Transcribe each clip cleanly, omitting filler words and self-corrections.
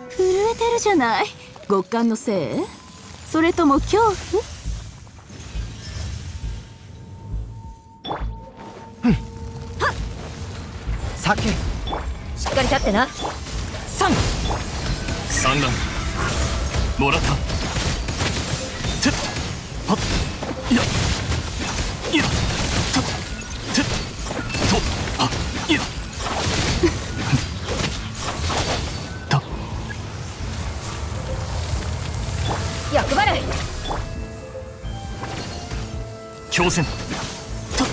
震えてるじゃない。極寒のせい？それとも恐怖？ 酒。しっかり立ってな。 3 ランもらった。てっはっいやいやとてっとあいやと役払い。 強戦と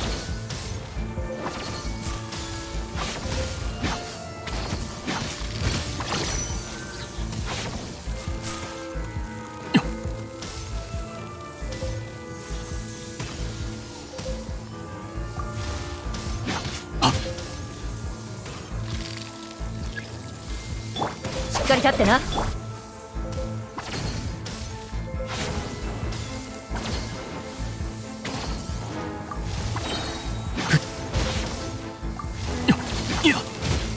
しっかり立ってな。 いや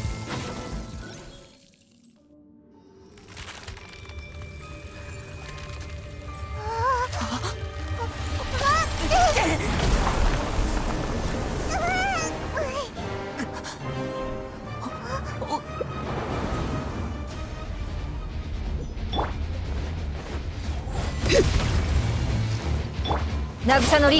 渚のリン。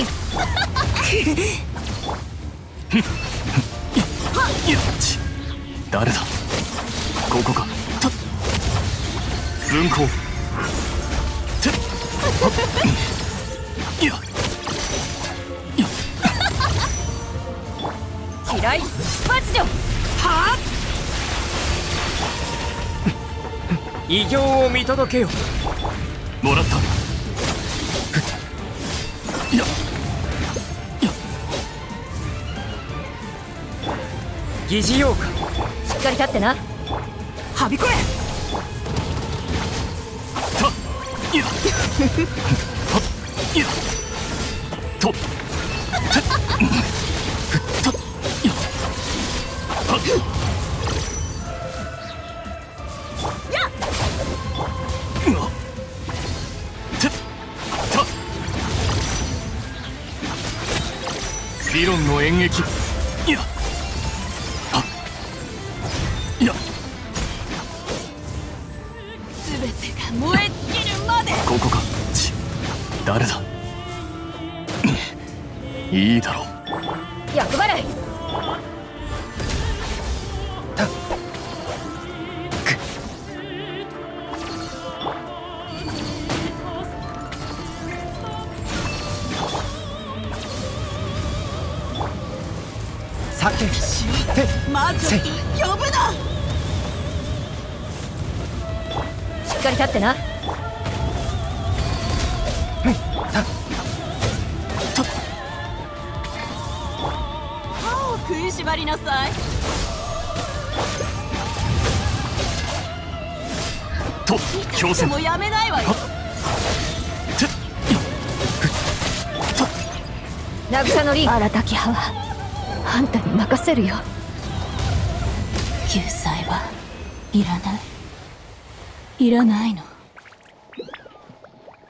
誰だ。ここか。た分光ていやいや機雷出発じゃ。はあ。 偉業を見届けよ。 もらった。いやいや疑似妖怪。 しっかり立ってな。 はびこれ。 たいやはいやとてたいやはうわてた理論の演劇。いやあいや全てが燃え尽きるまで。 ここか。誰だ。いいだろう。 役払い。 酒。 魔女と呼ぶな。 しっかり立ってな。 歯を食いしばりなさい。 と強戦。 もうやめないわよ。 て渚のリン。 荒滝派はあんたに任せるよ。救済はいらないの。